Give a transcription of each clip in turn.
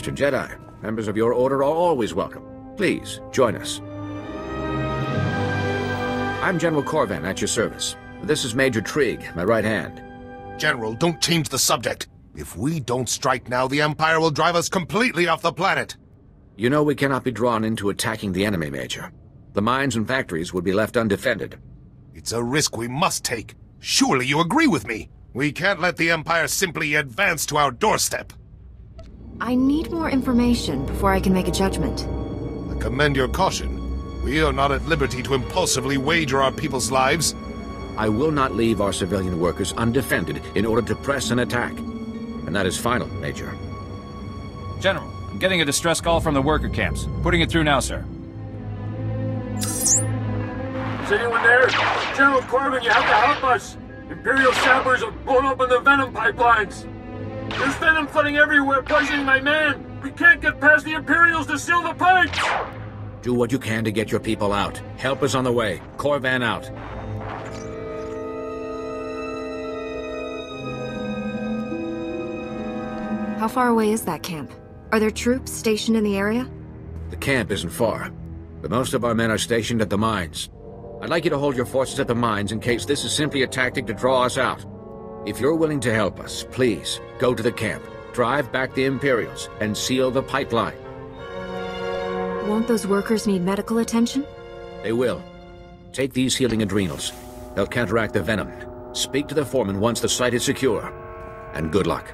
Master Jedi. Members of your order are always welcome. Please, join us. I'm General Corvan, at your service. This is Major Trigg, my right hand. General, don't change the subject. If we don't strike now, the Empire will drive us completely off the planet. You know we cannot be drawn into attacking the enemy, Major. The mines and factories would be left undefended. It's a risk we must take. Surely you agree with me. We can't let the Empire simply advance to our doorstep. I need more information before I can make a judgment. I commend your caution. We are not at liberty to impulsively wager our people's lives. I will not leave our civilian workers undefended in order to press an attack. And that is final, Major. General, I'm getting a distress call from the worker camps. Putting it through now, sir. Is anyone there? General Corbin, you have to help us! Imperial sappers have blown open the venom pipelines! There's venom flooding everywhere, poisoning my man! We can't get past the Imperials to seal the pipes! Do what you can to get your people out. Help is on the way. Corvan out. How far away is that camp? Are there troops stationed in the area? The camp isn't far, but most of our men are stationed at the mines. I'd like you to hold your forces at the mines in case this is simply a tactic to draw us out. If you're willing to help us, please, go to the camp, drive back the Imperials, and seal the pipeline. Won't those workers need medical attention? They will. Take these healing adrenals. They'll counteract the venom. Speak to the foreman once the site is secure. And good luck.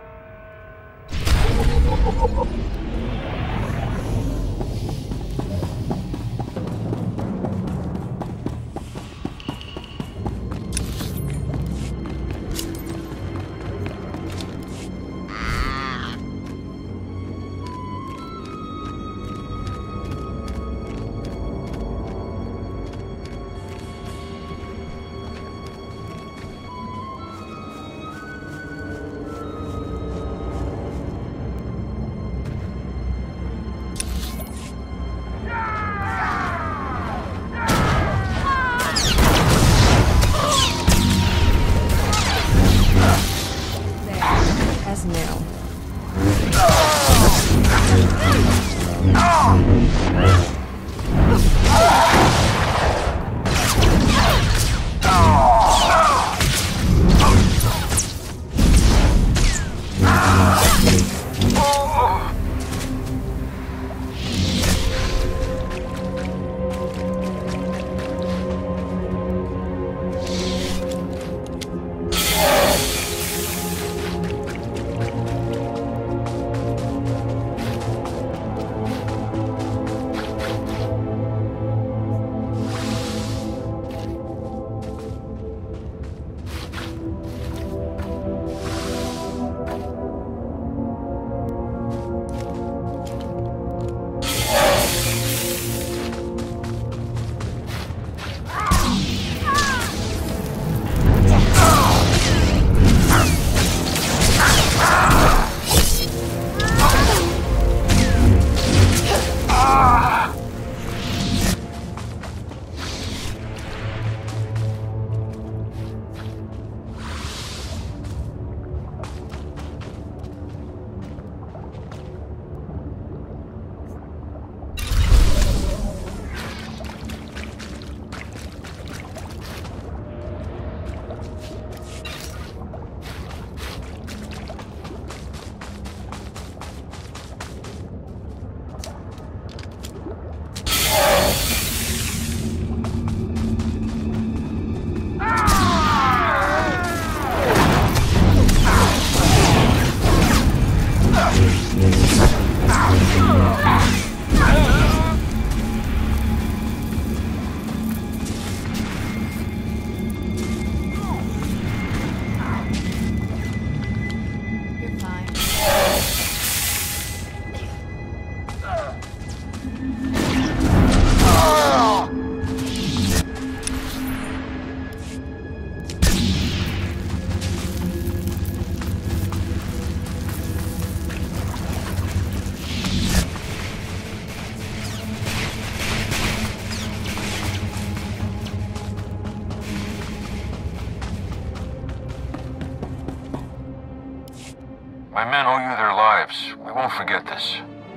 My men owe you their lives. We won't forget this.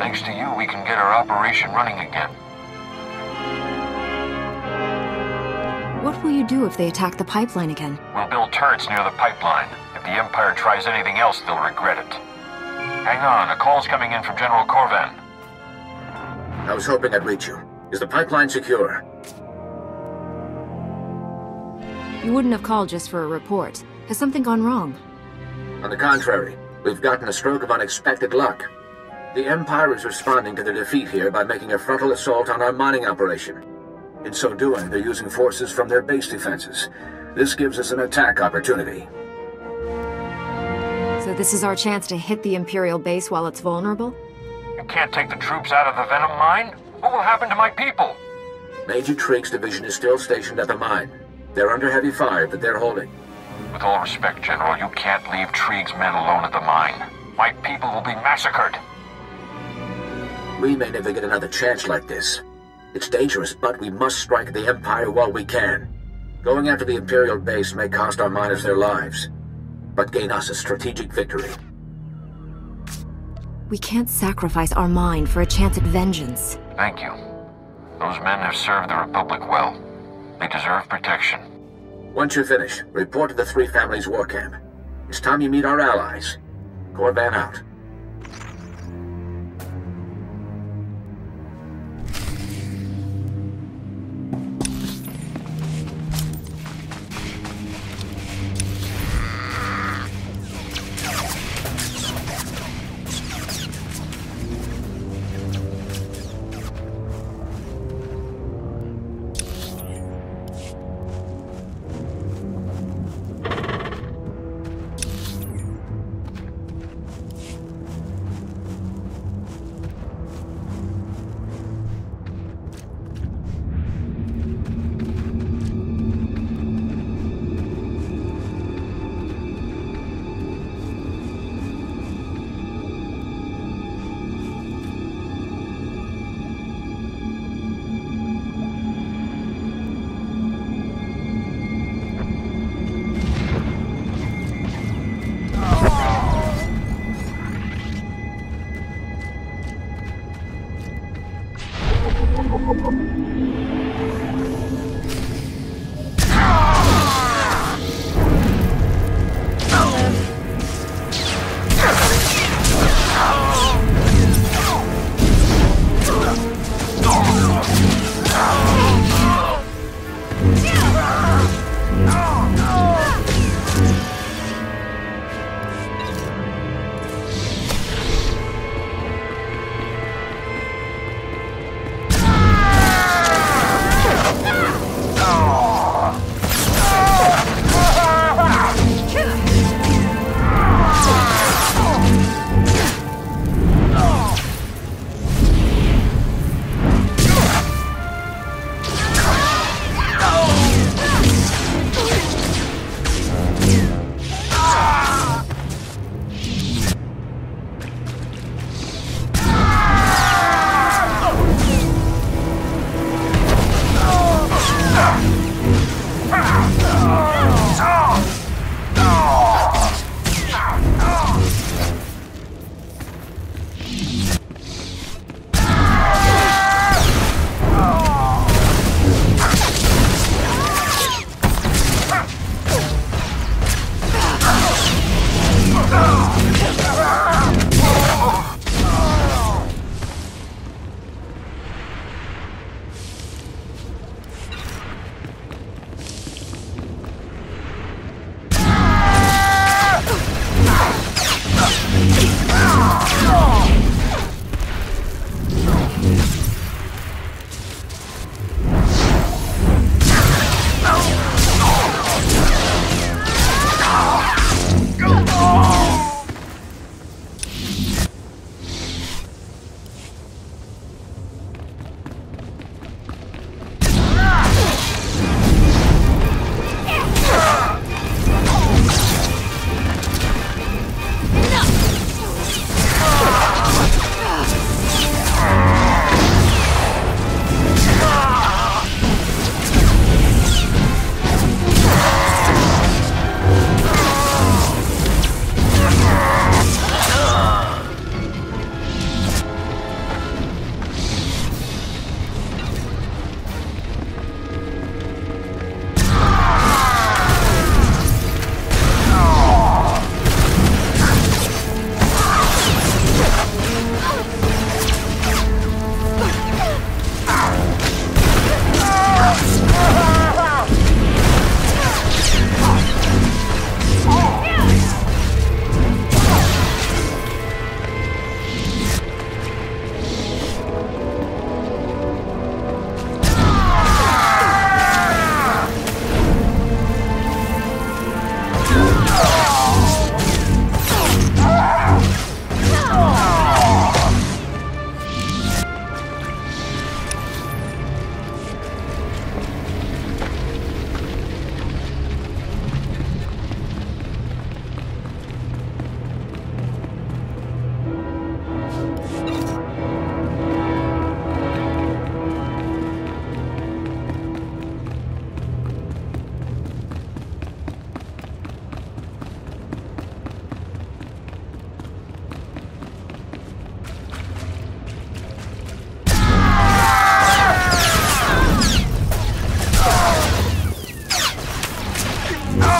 Thanks to you, we can get our operation running again. What will you do if they attack the pipeline again? We'll build turrets near the pipeline. If the Empire tries anything else, they'll regret it. Hang on, a call's coming in from General Corvan. I was hoping I'd reach you. Is the pipeline secure? You wouldn't have called just for a report. Has something gone wrong? On the contrary, we've gotten a stroke of unexpected luck. The Empire is responding to their defeat here by making a frontal assault on our mining operation. In so doing, they're using forces from their base defenses. This gives us an attack opportunity. So this is our chance to hit the Imperial base while it's vulnerable? You can't take the troops out of the Venom mine? What will happen to my people? Major Trig's division is still stationed at the mine. They're under heavy fire, but they're holding. With all respect, General, you can't leave Trig's men alone at the mine. My people will be massacred. We may never get another chance like this. It's dangerous, but we must strike the Empire while we can. Going after the Imperial base may cost our miners their lives, but gain us a strategic victory. We can't sacrifice our mine for a chance at vengeance. Thank you. Those men have served the Republic well. They deserve protection. Once you're finished, report to the Three Families War Camp. It's time you meet our allies. Corvan out.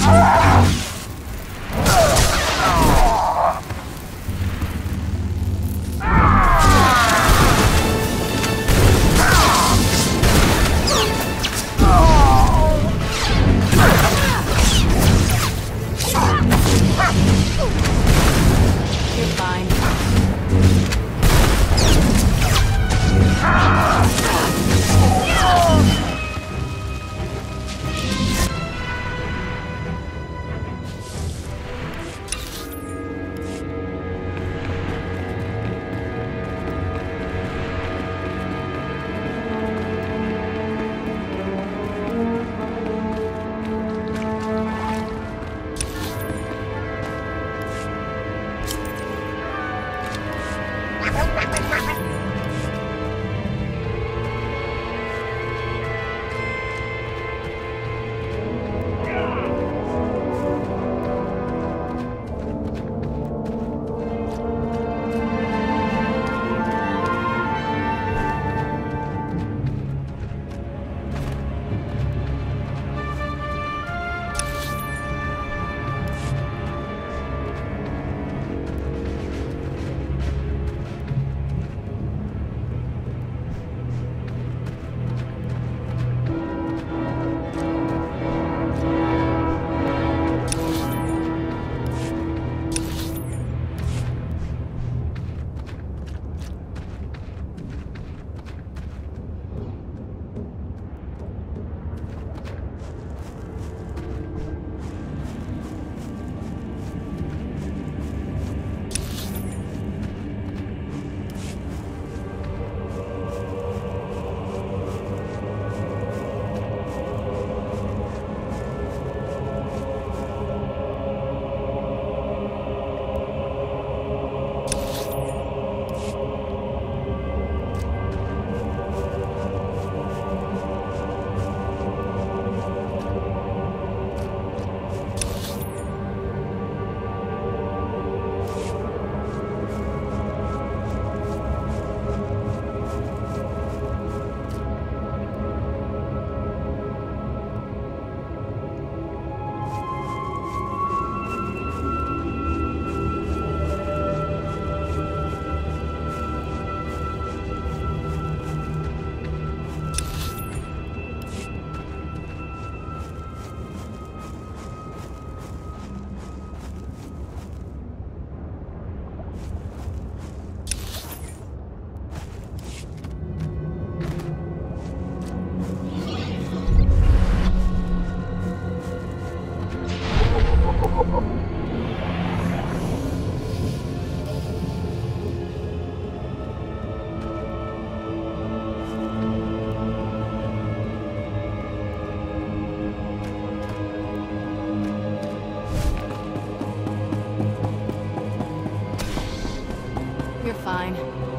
Fine.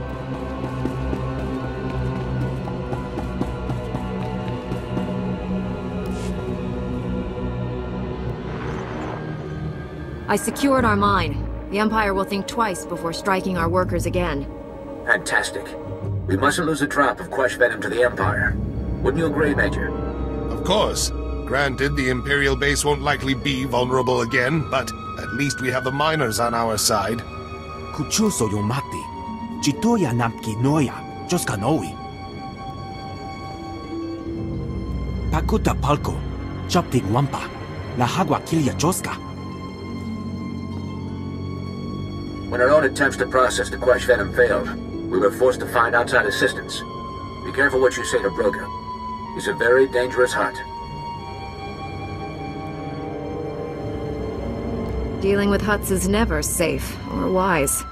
I secured our mine. The Empire will think twice before striking our workers again. Fantastic. We mustn't lose the drop of Quash Venom to the Empire. Wouldn't you agree, Major? Of course. Granted, the Imperial base won't likely be vulnerable again, but at least we have the miners on our side. Kuchuso Yomati. Chitoya Namki Noya. Joskanoi. Pakuta Palko. Chopting Wampa. La Hagua Kilia Joska. When our own attempts to process the Quash Venom failed, we were forced to find outside assistance. Be careful what you say to Broga. He's a very dangerous hunt. Dealing with Hutts is never safe or wise.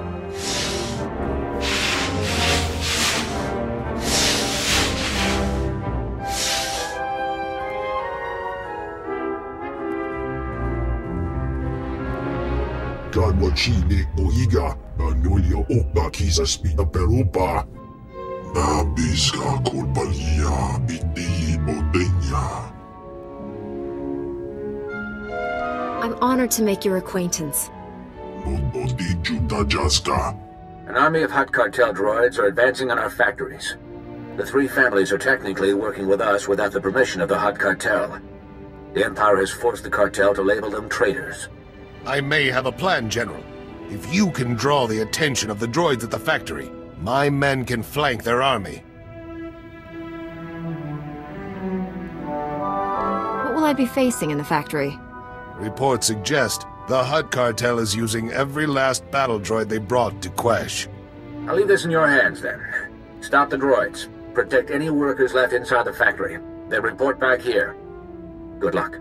Kadwachine Oiga, Anulia Opa Kisaspina Perupa. Nabiska Kulpalia Biti Bodenya. I'm honored to make your acquaintance. An army of Hutt cartel droids are advancing on our factories. The three families are technically working with us without the permission of the Hutt cartel. The Empire has forced the cartel to label them traitors. I may have a plan, General. If you can draw the attention of the droids at the factory, my men can flank their army. What will I be facing in the factory? Reports suggest the Hutt cartel is using every last battle droid they brought to Quesh. I'll leave this in your hands, then. Stop the droids. Protect any workers left inside the factory. Then report back here. Good luck.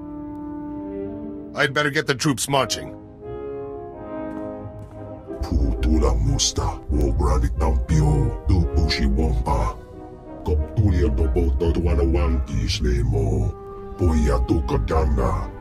I'd better get the troops marching. Putula musta, Wograni tampio, tupushi wampa. Koptulia doboto tuana wankis lemo. Poia tukadanga.